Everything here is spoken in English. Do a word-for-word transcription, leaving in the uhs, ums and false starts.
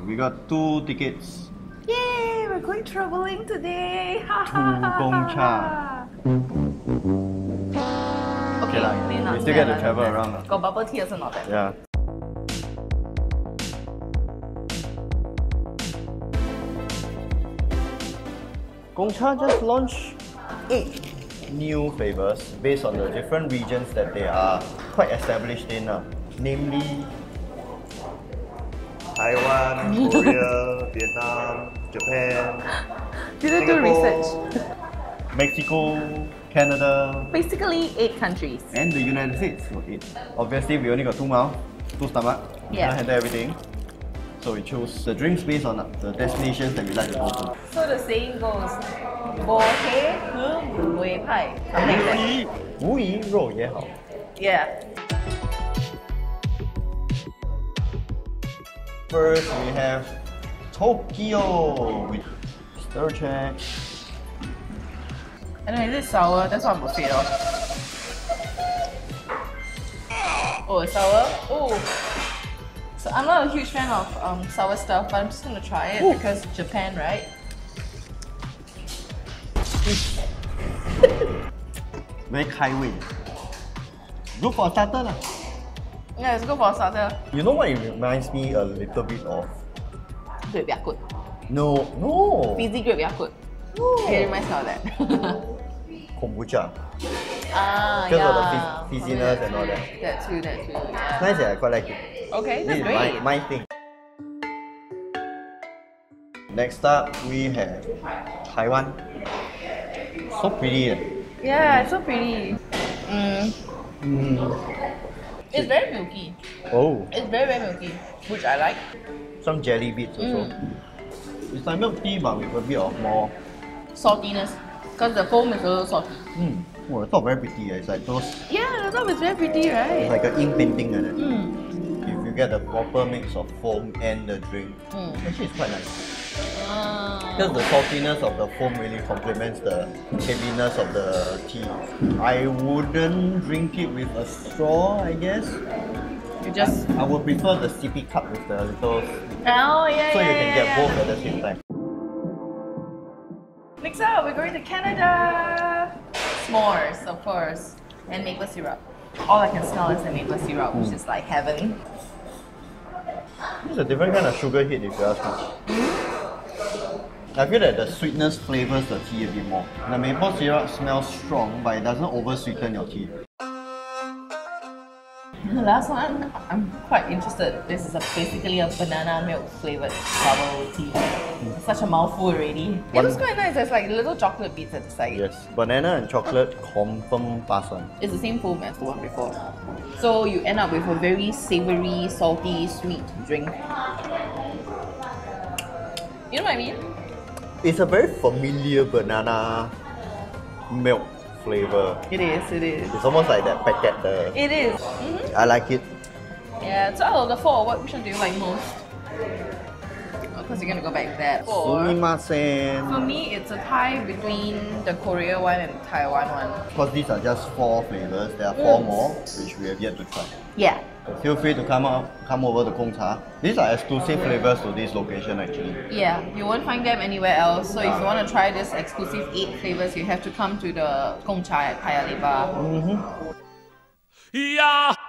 we got two tickets. Yay! We're going traveling today! To Gongcha. Okay, lah, we still get to travel around. lah. Got bubble tea also not bad. Yeah. Gongcha just launched eight new flavors based on the different regions that they are quite established in, uh, namely Taiwan, Korea, Vietnam, Japan, Did I do research? Mexico, Canada, Basically, eight countries. and the United States. So eight. Obviously, we only got two mouths, two stomach. We Yeah. can't handle everything. So we chose the drinks based on the destinations that we like to go to. So the saying goes, Bo he hu wei pai. Something like that. 无疑肉也好. Yeah. First, we have Tokyo with stir check. Anyway, this is sour. That's what I'm afraid of. Oh, it's sour? Oh. So I'm not a huge fan of um, sour stuff, but I'm just gonna try it Ooh. because Japan, right? Very highway. Good for a starter lah. Yeah, it's good for a starter. You know what it reminds me a little bit of? Grape Yakult. No, no. Fizzy grape Yakult. It reminds me of that. Kombucha. Ah, Because yeah. of the fizz- fizziness and all that. That too, that too, yeah. Nice, yeah, I quite like it. Okay, This that's is great. my, my thing. Next up, we have Taiwan. So pretty. Eh? Yeah, it's so pretty. Mm. Mm. It's very milky. Oh, It's very, very milky, which I like. some jelly bits also. Mm. It's like milk tea but with a bit of more. Saltiness, because the foam is also salty. Mm. Oh, the top very pretty. Eh? It's like those. Yeah, the top is very pretty, It's right? like an ink painting. Eh? Mm. If you get the proper mix of foam and the drink, Mm. actually it's quite nice. Ah. Because the saltiness of the foam really complements the heaviness of the tea. I wouldn't drink it with a straw, I guess. You just. I would prefer the sippy cup with the little, Oh, yeah, so yeah, you can yeah, get yeah. both at the same time. Next up, we're going to Canada. S'mores, of course, and maple syrup. All I can smell is the maple syrup, which is like heaven. It's a different kind of sugar hit if you ask me. I feel that the sweetness flavors the tea a bit more. The maple syrup smells strong, but it doesn't over sweeten your tea. The last one, I'm quite interested. This is a, basically a banana milk flavored bubble tea. It's such a mouthful already. It One- looks quite nice. There's like little chocolate bits at the side. Yes, banana and chocolate confirm pass on. It's the same foam as the one before. So you end up with a very savory, salty, sweet drink. You know what I mean? It's a very familiar banana milk flavor. It is, it is. It's almost like that packet. The It is. Mm-hmm. I like it. Yeah, so out of the four, what which one do you like most? Of course, you're gonna go back to that. Four. Sumimasen. For me, it's a tie between the Korea one and the Taiwan one. Because these are just four flavors. There are four Mm. more which we have yet to try. Yeah. So feel free to come up, come over to Gongcha. These are exclusive flavors to this location actually. Yeah, you won't find them anywhere else. So if you want to try this exclusive eight flavors, you have to come to the Gongcha at Paya Lebar. Mm-hmm. Yeah.